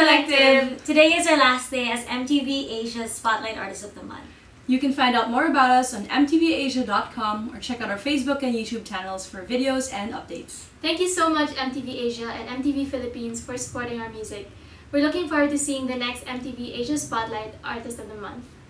Collective! Today is our last day as MTV Asia's Spotlight Artist of the Month. You can find out more about us on mtvasia.com or check out our Facebook and YouTube channels for videos and updates. Thank you so much MTV Asia and MTV Philippines for supporting our music. We're looking forward to seeing the next MTV Asia Spotlight Artist of the Month.